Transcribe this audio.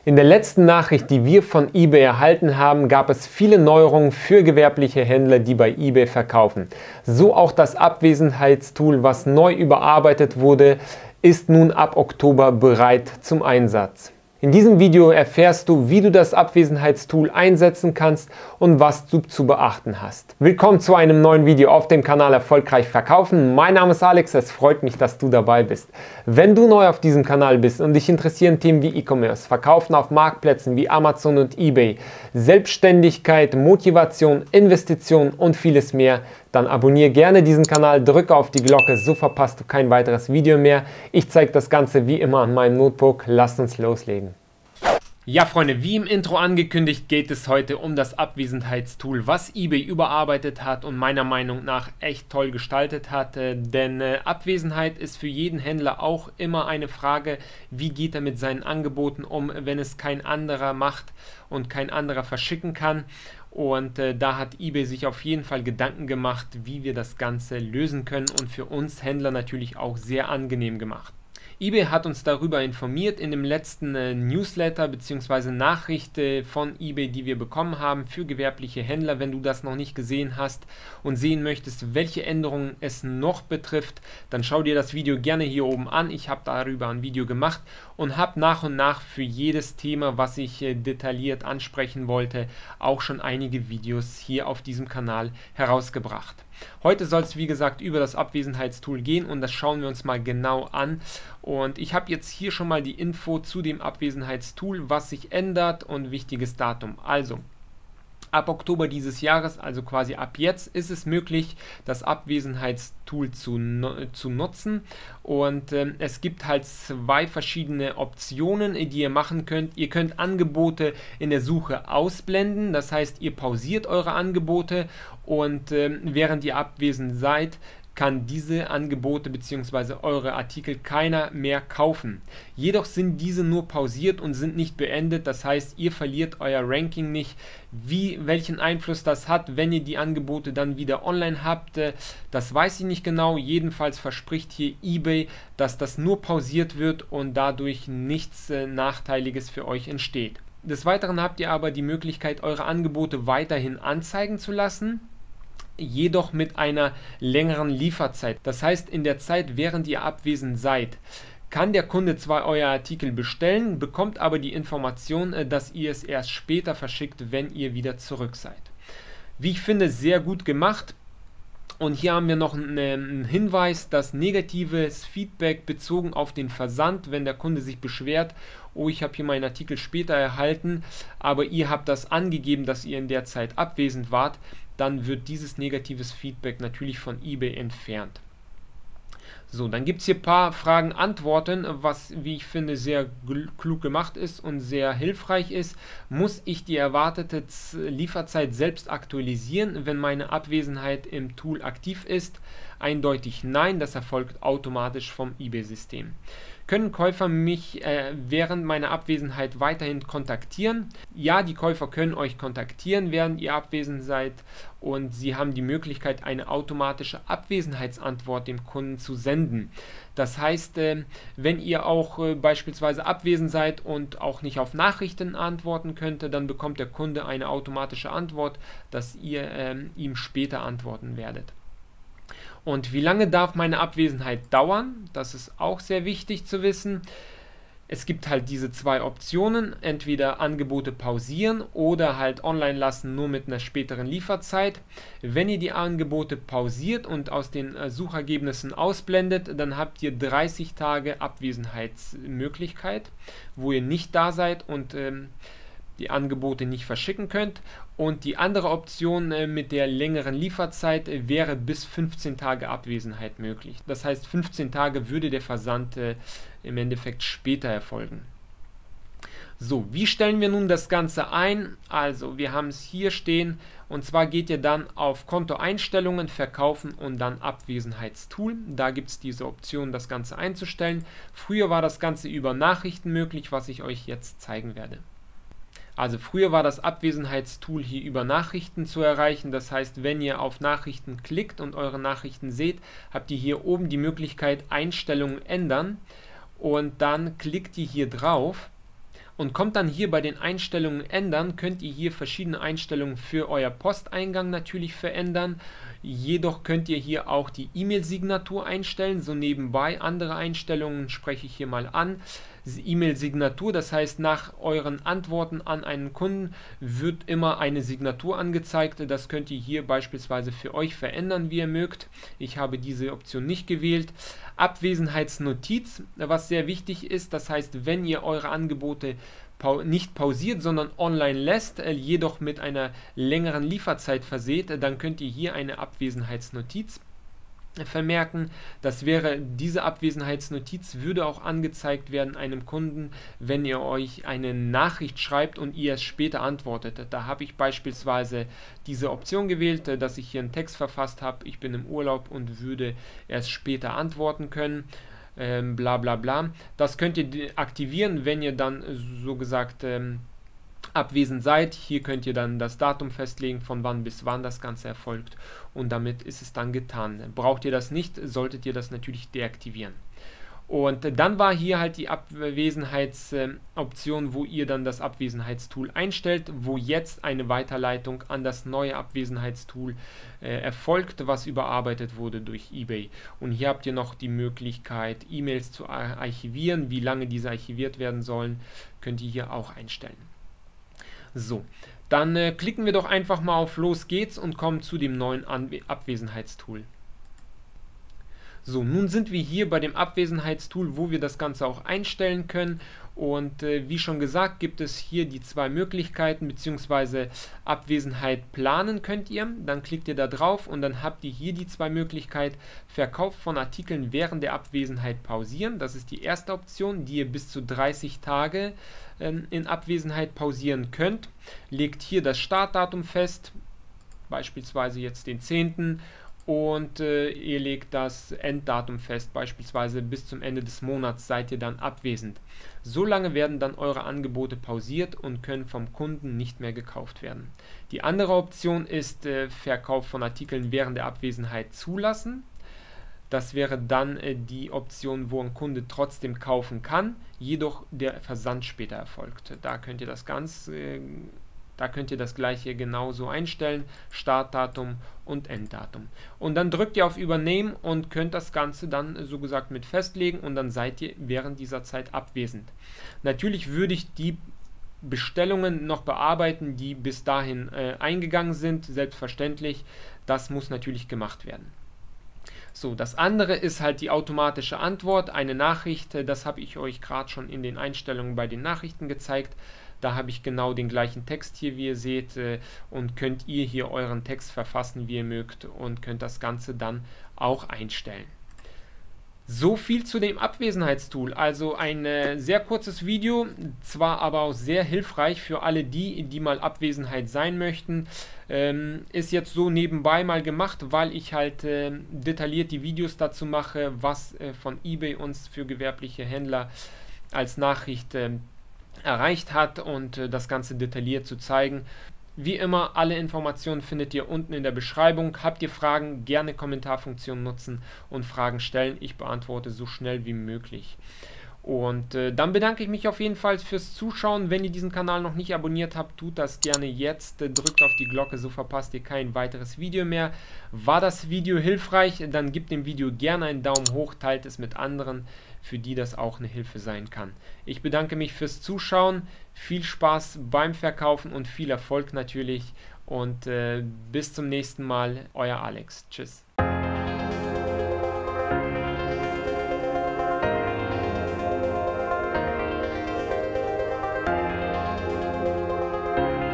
In der letzten Nachricht, die wir von eBay erhalten haben, gab es viele Neuerungen für gewerbliche Händler, die bei eBay verkaufen. So auch das Abwesenheitstool, was neu überarbeitet wurde, ist nun ab Oktober bereit zum Einsatz. In diesem Video erfährst du, wie du das Abwesenheitstool einsetzen kannst und was du zu beachten hast. Willkommen zu einem neuen Video auf dem Kanal Erfolgreich Verkaufen. Mein Name ist Alex, es freut mich, dass du dabei bist. Wenn du neu auf diesem Kanal bist und dich interessieren Themen wie E-Commerce, Verkaufen auf Marktplätzen wie Amazon und eBay, Selbstständigkeit, Motivation, Investition und vieles mehr, dann abonniere gerne diesen Kanal, drücke auf die Glocke, so verpasst du kein weiteres Video mehr. Ich zeige das Ganze wie immer an meinem Notebook. Lasst uns loslegen. Ja Freunde, wie im Intro angekündigt, geht es heute um das Abwesenheitstool, was eBay überarbeitet hat und meiner Meinung nach echt toll gestaltet hat. Denn Abwesenheit ist für jeden Händler auch immer eine Frage, wie geht er mit seinen Angeboten um, wenn es kein anderer macht und kein anderer verschicken kann. Und da hat eBay sich auf jeden Fall Gedanken gemacht, wie wir das Ganze lösen können und für uns Händler natürlich auch sehr angenehm gemacht. eBay hat uns darüber informiert in dem letzten Newsletter bzw. Nachricht von eBay, die wir bekommen haben für gewerbliche Händler. Wenn du das noch nicht gesehen hast und sehen möchtest, welche Änderungen es noch betrifft, dann schau dir das Video gerne hier oben an. Ich habe darüber ein Video gemacht und habe nach und nach für jedes Thema, was ich detailliert ansprechen wollte, auch schon einige Videos hier auf diesem Kanal herausgebracht. Heute soll es wie gesagt über das Abwesenheitstool gehen und das schauen wir uns mal genau an. Und ich habe jetzt hier schon mal die Info zu dem Abwesenheitstool, was sich ändert und wichtiges Datum. Also ab Oktober dieses Jahres, also quasi ab jetzt, ist es möglich, das Abwesenheitstool zu nutzen. Und es gibt halt zwei verschiedene Optionen, die ihr machen könnt. Ihr könnt Angebote in der Suche ausblenden, das heißt, ihr pausiert eure Angebote und während ihr abwesend seid, kann diese Angebote bzw. eure Artikel keiner mehr kaufen. Jedoch sind diese nur pausiert und sind nicht beendet, das heißt, ihr verliert euer Ranking nicht. Welchen Einfluss das hat, wenn ihr die Angebote dann wieder online habt, das weiß ich nicht genau. Jedenfalls verspricht hier eBay, dass das nur pausiert wird und dadurch nichts Nachteiliges für euch entsteht. Des Weiteren habt ihr aber die Möglichkeit, eure Angebote weiterhin anzeigen zu lassen, jedoch mit einer längeren Lieferzeit. Das heißt, in der Zeit, während ihr abwesend seid, kann der Kunde zwar euer Artikel bestellen, bekommt aber die Information, dass ihr es erst später verschickt, wenn ihr wieder zurück seid. Wie ich finde, sehr gut gemacht. Und hier haben wir noch einen Hinweis, dass negatives Feedback bezogen auf den Versand, wenn der Kunde sich beschwert, oh, ich habe hier meinen Artikel später erhalten, aber ihr habt das angegeben, dass ihr in der Zeit abwesend wart, dann wird dieses negatives Feedback natürlich von eBay entfernt. So, dann gibt es hier ein paar Fragen, Antworten, was, wie ich finde, sehr klug gemacht ist und sehr hilfreich ist. Muss ich die erwartete Lieferzeit selbst aktualisieren, wenn meine Abwesenheit im Tool aktiv ist? Eindeutig nein, das erfolgt automatisch vom eBay-System. Können Käufer mich während meiner Abwesenheit weiterhin kontaktieren? Ja, die Käufer können euch kontaktieren, während ihr abwesend seid, und sie haben die Möglichkeit, eine automatische Abwesenheitsantwort dem Kunden zu senden. Das heißt, wenn ihr auch beispielsweise abwesend seid und auch nicht auf Nachrichten antworten könnt, dann bekommt der Kunde eine automatische Antwort, dass ihr ihm später antworten werdet. Und wie lange darf meine Abwesenheit dauern? Das ist auch sehr wichtig zu wissen. Es gibt halt diese zwei Optionen, entweder Angebote pausieren oder halt online lassen, nur mit einer späteren Lieferzeit. Wenn ihr die Angebote pausiert und aus den Suchergebnissen ausblendet, dann habt ihr 30 Tage Abwesenheitsmöglichkeit, wo ihr nicht da seid und die Angebote nicht verschicken könnt. Und die andere Option mit der längeren Lieferzeit wäre bis 15 Tage Abwesenheit möglich. Das heißt, 15 Tage würde der Versand im Endeffekt später erfolgen. So, wie stellen wir nun das Ganze ein? Also, wir haben es hier stehen, und zwar geht ihr dann auf Kontoeinstellungen, Verkaufen und dann Abwesenheitstool. Da gibt es diese Option, das Ganze einzustellen. Früher war das Ganze über Nachrichten möglich, was ich euch jetzt zeigen werde. Also früher war das Abwesenheitstool hier über Nachrichten zu erreichen. Das heißt, wenn ihr auf Nachrichten klickt und eure Nachrichten seht, habt ihr hier oben die Möglichkeit Einstellungen ändern, und dann klickt ihr hier drauf und kommt dann hier bei den Einstellungen ändern, könnt ihr hier verschiedene Einstellungen für euer Posteingang natürlich verändern. Jedoch könnt ihr hier auch die E-Mail-Signatur einstellen, so nebenbei. Andere Einstellungen spreche ich hier mal an. E-Mail-Signatur, das heißt, nach euren Antworten an einen Kunden wird immer eine Signatur angezeigt. Das könnt ihr hier beispielsweise für euch verändern, wie ihr mögt. Ich habe diese Option nicht gewählt. Abwesenheitsnotiz, was sehr wichtig ist, das heißt, wenn ihr eure Angebote nicht pausiert, sondern online lässt, jedoch mit einer längeren Lieferzeit verseht, dann könnt ihr hier eine Abwesenheitsnotiz vermerken. Das wäre, diese Abwesenheitsnotiz würde auch angezeigt werden einem Kunden, wenn ihr euch eine Nachricht schreibt und ihr es später antwortet. Da habe ich beispielsweise diese Option gewählt, dass ich hier einen Text verfasst habe, ich bin im Urlaub und würde erst später antworten können. Bla bla bla. Das könnt ihr aktivieren, wenn ihr dann so gesagt abwesend seid. Hier könnt ihr dann das Datum festlegen, von wann bis wann das Ganze erfolgt, und damit ist es dann getan. Braucht ihr das nicht, solltet ihr das natürlich deaktivieren. Und dann war hier halt die Abwesenheitsoption, wo ihr dann das Abwesenheitstool einstellt, wo jetzt eine Weiterleitung an das neue Abwesenheitstool erfolgt, was überarbeitet wurde durch eBay. Und hier habt ihr noch die Möglichkeit, E-Mails zu archivieren. Wie lange diese archiviert werden sollen, könnt ihr hier auch einstellen. So, dann klicken wir doch einfach mal auf Los geht's und kommen zu dem neuen Abwesenheitstool. So, nun sind wir hier bei dem Abwesenheitstool, wo wir das Ganze auch einstellen können, und wie schon gesagt, gibt es hier die zwei Möglichkeiten, beziehungsweise Abwesenheit planen könnt ihr, dann klickt ihr da drauf und dann habt ihr hier die zwei Möglichkeiten: Verkauf von Artikeln während der Abwesenheit pausieren, das ist die erste Option, die ihr bis zu 30 Tage in Abwesenheit pausieren könnt. Legt hier das Startdatum fest, beispielsweise jetzt den 10. und ihr legt das Enddatum fest, beispielsweise bis zum Ende des Monats seid ihr dann abwesend. So lange werden dann eure Angebote pausiert und können vom Kunden nicht mehr gekauft werden. Die andere Option ist Verkauf von Artikeln während der Abwesenheit zulassen. Das wäre dann die Option, wo ein Kunde trotzdem kaufen kann, jedoch der Versand später erfolgt. Da könnt ihr das gleiche genauso einstellen, Startdatum und Enddatum. Und dann drückt ihr auf Übernehmen und könnt das Ganze dann so gesagt mit festlegen, und dann seid ihr während dieser Zeit abwesend. Natürlich würde ich die Bestellungen noch bearbeiten, die bis dahin eingegangen sind, selbstverständlich. Das muss natürlich gemacht werden. So, das andere ist halt die automatische Antwort, eine Nachricht, das habe ich euch gerade schon in den Einstellungen bei den Nachrichten gezeigt. Da habe ich genau den gleichen Text hier, wie ihr seht, und könnt ihr hier euren Text verfassen, wie ihr mögt, und könnt das Ganze dann auch einstellen. So viel zu dem Abwesenheitstool. Also ein sehr kurzes Video, zwar aber auch sehr hilfreich für alle die mal Abwesenheit sein möchten. Ist jetzt so nebenbei mal gemacht, weil ich halt detailliert die Videos dazu mache, was von eBay uns für gewerbliche Händler als Nachricht erreicht hat, und das Ganze detailliert zu zeigen. Wie immer, alle Informationen findet ihr unten in der Beschreibung. Habt ihr Fragen, gerne Kommentarfunktion nutzen und Fragen stellen. Ich beantworte so schnell wie möglich. Und dann bedanke ich mich auf jeden Fall fürs Zuschauen. Wenn ihr diesen Kanal noch nicht abonniert habt, tut das gerne jetzt. Drückt auf die Glocke, so verpasst ihr kein weiteres Video mehr. War das Video hilfreich? Dann gebt dem Video gerne einen Daumen hoch, teilt es mit anderen, für die das auch eine Hilfe sein kann. Ich bedanke mich fürs Zuschauen. Viel Spaß beim Verkaufen und viel Erfolg natürlich. Und bis zum nächsten Mal, euer Alex. Tschüss.